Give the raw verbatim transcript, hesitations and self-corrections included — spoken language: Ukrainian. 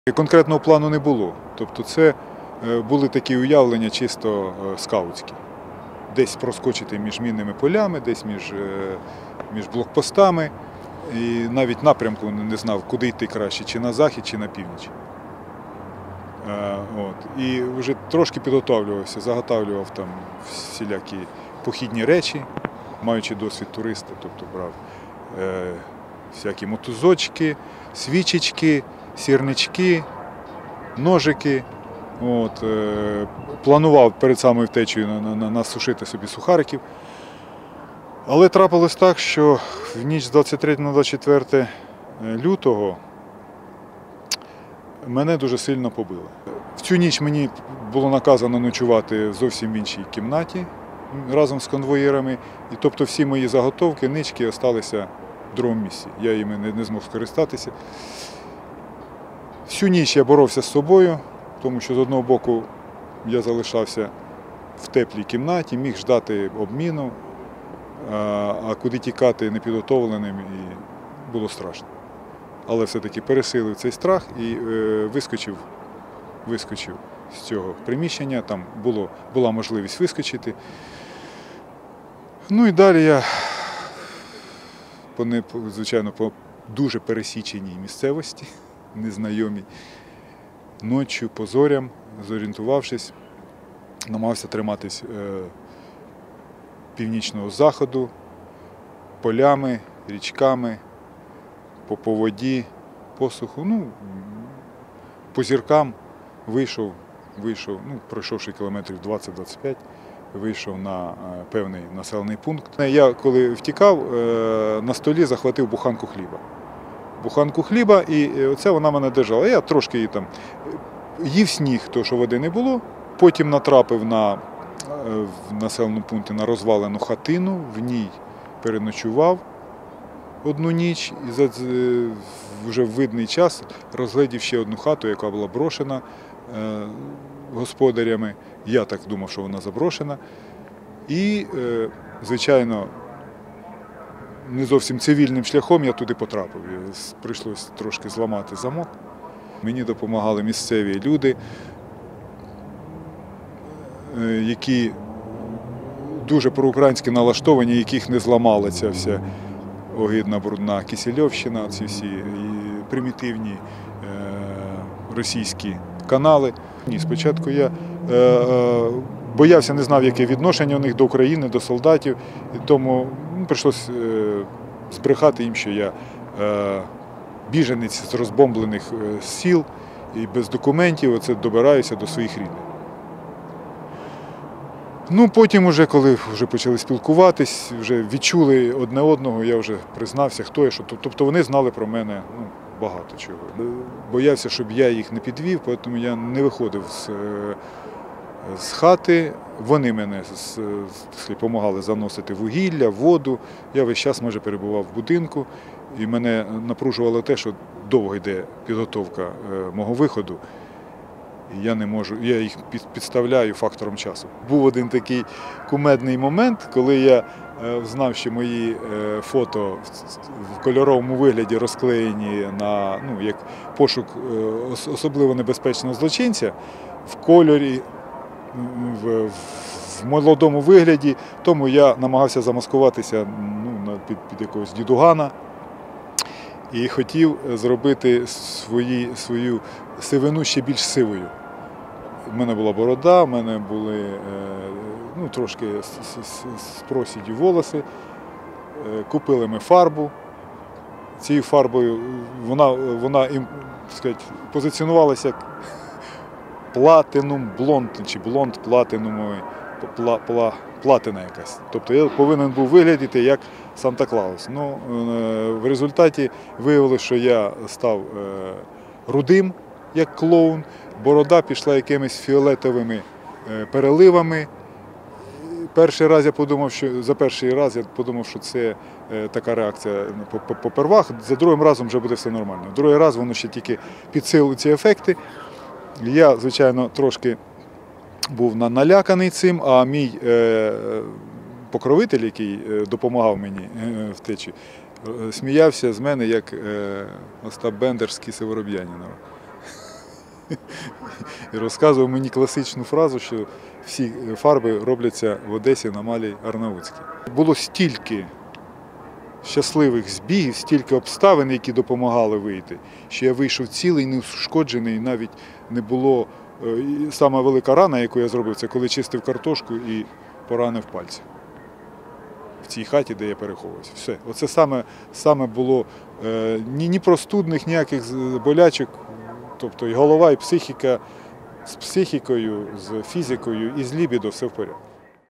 Конкретного плану не було. Тобто це були такі уявлення чисто скаутські. Десь проскочити між мінними полями, десь між, між блокпостами. І навіть напрямку не знав, куди йти краще, чи на захід, чи на північ. От. І вже трошки підготовлювався, заготовлював там всілякі похідні речі, маючи досвід туриста, тобто брав е, всякі мотузочки, свічечки, сірнички, ножики. От, е, планував перед самою втечею насушити собі сухариків. Але трапилось так, що в ніч з двадцять третього на двадцять четверте лютого мене дуже сильно побили. В цю ніч мені було наказано ночувати зовсім в іншій кімнаті разом з конвоїрами. І тобто всі мої заготовки, нички залишилися в другому місці. Я їми не, не змог скористатися. Всю ніч я боровся з собою, тому що з одного боку я залишався в теплій кімнаті, міг ждати обміну, а куди тікати непідготовленим, і було страшно. Але все-таки пересилив цей страх і вискочив, вискочив з цього приміщення, там було, була можливість вискочити. Ну і далі я, по, звичайно, по дуже пересіченій місцевості, незнайомій, ночі по зорям, зорієнтувавшись, намагався триматись е, північного заходу, полями, річками, по, по воді, посуху. Ну, по зіркам вийшов, вийшов, ну, пройшовши кілометрів двадцять - двадцять п'ять, вийшов на е, певний населений пункт. Я, коли втікав, е, на столі захватив буханку хліба. Буханку хліба, і оце вона мене держала. Я трошки її там їв сніг, тому що води не було. Потім натрапив на, в населеному пункті на розвалену хатину, в ній переночував одну ніч і за, вже в видний час розглядів ще одну хату, яка була брошена е, господарями. Я так думав, що вона заброшена. І, е, звичайно, не зовсім цивільним шляхом я туди потрапив. Прийшлося трошки зламати замок. Мені допомагали місцеві люди, які дуже проукраїнськи налаштовані, яких не зламала ця вся огидна, брудна Кисельовщина, ці всі примітивні російські канали. Ні, спочатку я боявся, не знав, яке відношення у них до України, до солдатів, і тому ну, прийшлося збрехати їм, що я біженець з розбомблених сіл і без документів оце добираюся до своїх рідних. Ну, потім, уже, коли вже почали спілкуватись, вже відчули одне одного, я вже признався, хто я, що. Тобто вони знали про мене ну, багато чого. Боявся, щоб я їх не підвів, тому я не виходив з, з хати. Вони мене допомагали заносити вугілля, воду. Я весь час майже перебував в будинку. І мене напружувало те, що довго йде підготовка мого виходу. І я не можу, я їх підставляю фактором часу. Був один такий кумедний момент, коли я знав, що мої фото в кольоровому вигляді розклеєні на, ну, як пошук особливо небезпечного злочинця в кольорі, в, в молодому вигляді, тому я намагався замаскуватися ну, під, під якогось дідугана. І хотів зробити свої, свою сивину ще більш сивою. У мене була борода, у мене були ну, трошки з просіддю волоси. Купили ми фарбу. Цією фарбою вона, вона так сказати, позиціонувалася як платинум блонд, чи блонд платинумовий, пла, пла, платина якась. Тобто я повинен був виглядати як Санта-Клаус. Ну, в результаті виявилося, що я став рудим, як клоун, борода пішла якимись фіолетовими переливами. Перший раз я подумав, що за перший раз я подумав, що це така реакція попервах, за другим разом вже буде все нормально. Другий раз воно ще тільки підсилило ці ефекти. Я, звичайно, трошки був наляканий цим, а мій покровитель, який допомагав мені втечі, сміявся з мене, як Остап Бендер з Кіси Вороб'янінова. І розказував мені класичну фразу, що всі фарби робляться в Одесі на Малій Арнаутській. Було стільки щасливих збігів, стільки обставин, які допомагали вийти, що я вийшов цілий, неушкоджений, навіть не було. І сама велика рана, яку я зробив, це коли чистив картошку і поранив пальці. В цій хаті, де я переховувався. Все. Оце саме, саме було е, ні, ні простудних, ніяких болячок. Тобто і голова, і психіка, з психікою, з фізикою, і з лібідо все в порядку.